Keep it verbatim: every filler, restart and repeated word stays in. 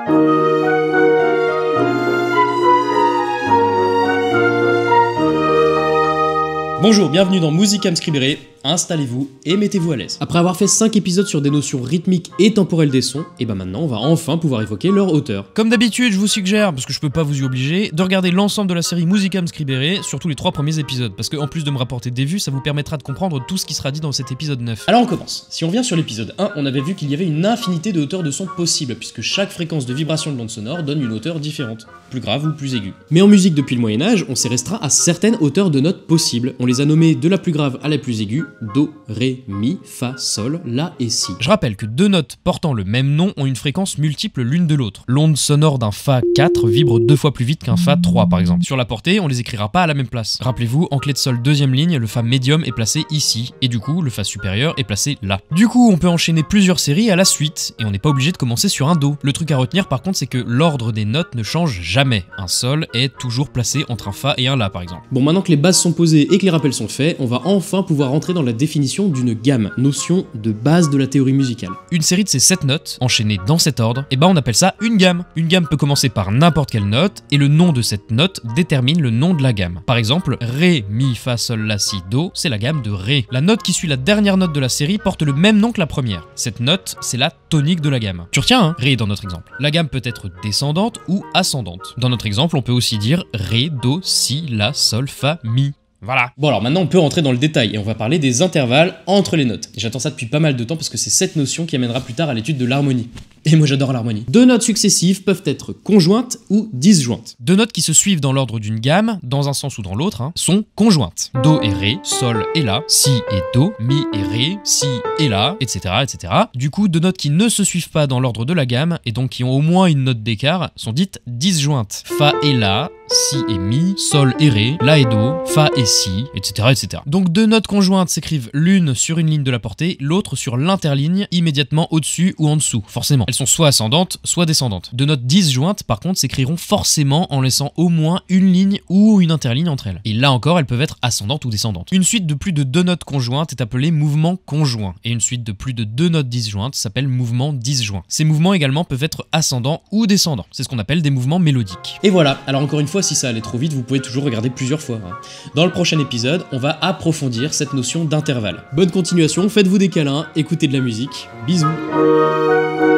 Bonjour, bienvenue dans Musicam Scribere, installez-vous et mettez-vous à l'aise. Après avoir fait cinq épisodes sur des notions rythmiques et temporelles des sons, et ben maintenant on va enfin pouvoir évoquer leur hauteur. Comme d'habitude, je vous suggère, parce que je peux pas vous y obliger, de regarder l'ensemble de la série Musicam Scribere, surtout les trois premiers épisodes, parce qu'en plus de me rapporter des vues, ça vous permettra de comprendre tout ce qui sera dit dans cet épisode neuf. Alors on commence. Si on revient sur l'épisode un, on avait vu qu'il y avait une infinité de hauteurs de son possibles, puisque chaque fréquence de vibration de l'onde sonore donne une hauteur différente, plus grave ou plus aiguë. Mais en musique depuis le Moyen-Âge, on s'est restreint à certaines hauteurs de notes possibles. On les a nommées de la plus grave à la plus aiguë, Do, Ré, Mi, Fa, Sol, La et Si. Je rappelle que deux notes portant le même nom ont une fréquence multiple l'une de l'autre. L'onde sonore d'un Fa quatre vibre deux fois plus vite qu'un Fa trois par exemple. Sur la portée, on les écrira pas à la même place. Rappelez-vous, en clé de Sol deuxième ligne, le Fa médium est placé ici, et du coup, le Fa supérieur est placé là. Du coup, on peut enchaîner plusieurs séries à la suite, et on n'est pas obligé de commencer sur un Do. Le truc à retenir par contre, c'est que l'ordre des notes ne change jamais. Un Sol est toujours placé entre un Fa et un La par exemple. Bon, maintenant que les bases sont posées et que les rappels sont faits, on va enfin pouvoir entrer dans la définition d'une gamme, notion de base de la théorie musicale. Une série de ces sept notes, enchaînées dans cet ordre, et ben on appelle ça une gamme. Une gamme peut commencer par n'importe quelle note, et le nom de cette note détermine le nom de la gamme. Par exemple, Ré, Mi, Fa, Sol, La, Si, Do, c'est la gamme de Ré. La note qui suit la dernière note de la série porte le même nom que la première. Cette note, c'est la tonique de la gamme. Tu retiens, hein, Ré dans notre exemple. La gamme peut être descendante ou ascendante. Dans notre exemple, on peut aussi dire Ré, Do, Si, La, Sol, Fa, Mi. Voilà. Bon alors maintenant on peut rentrer dans le détail et on va parler des intervalles entre les notes. Et j'attends ça depuis pas mal de temps parce que c'est cette notion qui amènera plus tard à l'étude de l'harmonie. Et moi j'adore l'harmonie. Deux notes successives peuvent être conjointes ou disjointes. Deux notes qui se suivent dans l'ordre d'une gamme, dans un sens ou dans l'autre, hein, sont conjointes. Do et Ré, Sol et La, Si et Do, Mi et Ré, Si et La, et cetera et cetera. Du coup, deux notes qui ne se suivent pas dans l'ordre de la gamme, et donc qui ont au moins une note d'écart, sont dites disjointes. Fa et La, Si et Mi, Sol et Ré, La et Do, Fa et Si, et cetera et cetera. Donc deux notes conjointes s'écrivent l'une sur une ligne de la portée, l'autre sur l'interligne, immédiatement au-dessus ou en dessous, forcément. Elles sont soit ascendantes, soit descendantes. Deux notes disjointes, par contre, s'écriront forcément en laissant au moins une ligne ou une interligne entre elles. Et là encore, elles peuvent être ascendantes ou descendantes. Une suite de plus de deux notes conjointes est appelée mouvement conjoint, et une suite de plus de deux notes disjointes s'appelle mouvement disjoint. Ces mouvements également peuvent être ascendants ou descendants. C'est ce qu'on appelle des mouvements mélodiques. Et voilà, alors encore une fois, si ça allait trop vite, vous pouvez toujours regarder plusieurs fois. Hein. Dans le prochain épisode, on va approfondir cette notion d'intervalle. Bonne continuation, faites-vous des câlins, écoutez de la musique, bisous.